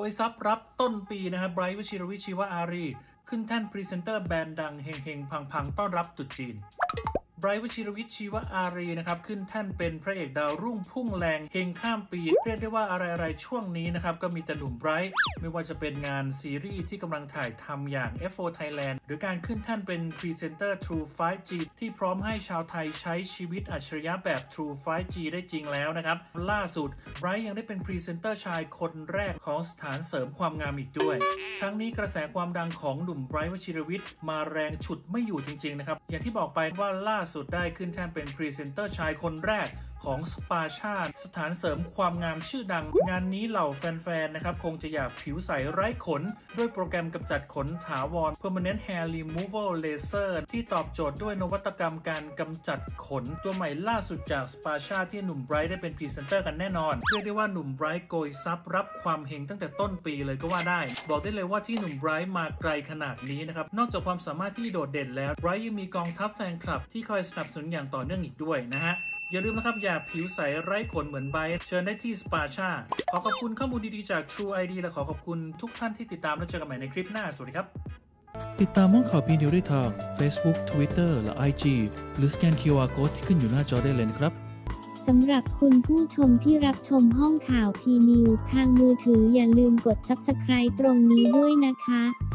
ยทรัพย์รับต้นปีนะครับไบรท์วชิรวิทย์ชีวอารีขึ้นแท่นพรีเซนเตอร์แบรนด์ดังเฮงๆพังๆต้อนรับตรุษจีนไบรท์วชิรวิทย์ชีวอารีนะครับขึ้นแท่นเป็นพระเอกดาวรุ่งพุ่งแรงเฮงข้ามปีเรียกได้ว่าอะไรๆช่วงนี้นะครับก็มีแต่หนุ่มไบรท์ไม่ว่าจะเป็นงานซีรีส์ที่กำลังถ่ายทำอย่าง F4 Thailand หรือการขึ้นแท่นเป็นพรีเซนเตอร์ True 5G ที่พร้อมให้ชาวไทยใช้ชีวิตอัจฉริยะแบบ True 5G ได้จริงแล้วนะครับล่าสุดไบรท์ยังได้เป็นพรีเซนเตอร์ชายคนแรกของสถานเสริมความงามอีกด้วยทั้งนี้กระแสความดังของหนุ่มไบรท์วชิรวิทย์มาแรงฉุดไม่อยู่จริงๆนะครับอย่างที่บอกไปว่าล่าสุดได้ขึ้นแท่นเป็นพรีเซนเตอร์ชายคนแรกของสปาชาสถานเสริมความงามชื่อดังงานนี้เหล่าแฟนๆนะครับคงจะอยากผิวใสไร้ขนด้วยโปรแกรมกำจัดขนถาวร Permanent Hair Removal Laser ที่ตอบโจทย์ด้วยนวัตกรรมการกำจัดขนตัวใหม่ล่าสุดจากสปาชาที่หนุ่มไบรท์ได้เป็นพรีเซนเตอร์กันแน่นอนเรียกได้ว่าหนุ่มไบรท์โกยทรัพย์รับความเฮงตั้งแต่ต้นปีเลยก็ว่าได้บอกได้เลยว่าที่หนุ่มไบรท์มาไกลขนาดนี้นะครับนอกจากความสามารถที่โดดเด่นแล้วไบรท์ยังมีกองทัพแฟนคลับที่คอยสนับสนุนอย่างต่อเนื่องอีกด้วยนะฮะอย่าลืมนะครับอย่าผิวใสไร้ขนเหมือนไบรท์เชิญได้ที่สปาชาขอขอบคุณข้อมูลดีๆจาก True ID และขอขอบคุณทุกท่านที่ติดตามและเจอกันใหม่ในคลิปหน้าสวัสดีครับติดตามห้องข่าวพีนิวได้ทาง Facebook Twitter และ IG หรือสแกน QR Code ที่ขึ้นอยู่หน้าจอได้เลยนะครับสำหรับคุณผู้ชมที่รับชมห้องข่าวพีนิวทางมือถืออย่าลืมกด Subscribe ตรงนี้ด้วยนะคะ